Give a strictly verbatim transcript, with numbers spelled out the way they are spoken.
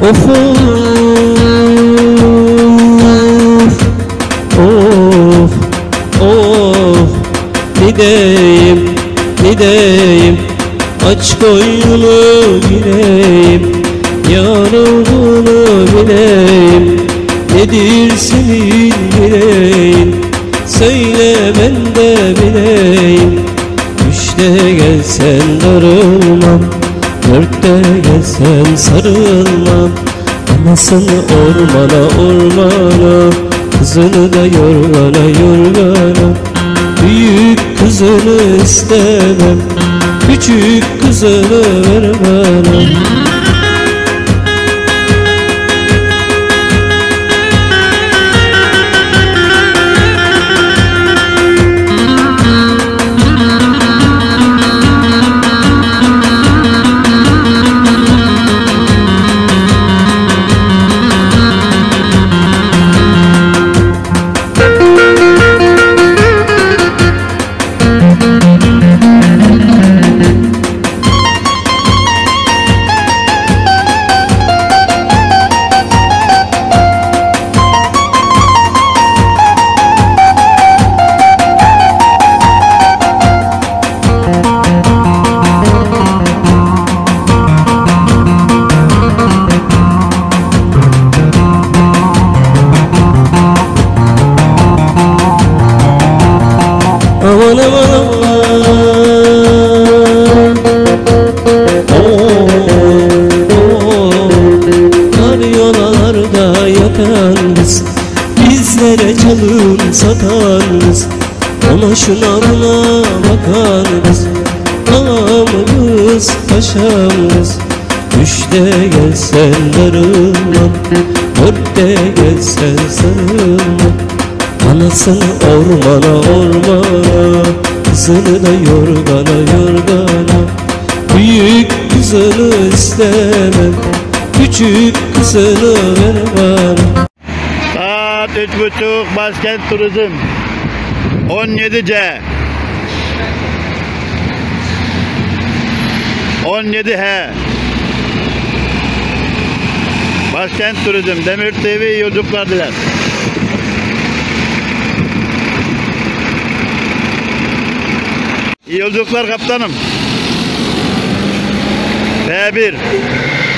Of of of, ne deyim ne deyim, aç koynunu gireyim, yar olduğunu bileyim. Nedir senin yüreğin, söyle ben de bileyim. Üçte gelsen darılmam, dörtte gelsen sarılmam. Anasını ormana ormana, kızını da yorgana yorgana. Büyük kızını istemem, küçük kızını ver bana. Aman aman aman, oh, oh. Karyonalarda yatan kız, bizlere çalın satan kız. Ona şuna buna bakan kız, ağam kız paşam kız. Üçte gelsen darılmam, dörtte gelsen sarılmam. Anasını ormana ormana, kızını da yorgana yorgana. Büyük kızını istemem, küçük kızını ver bana. Saat üç buçuk, Başkent Turizm on yedi C on yedi H Başkent Turizm, Demir T V yolculuklar diler. İyi yolculuklar kaptanım. B bir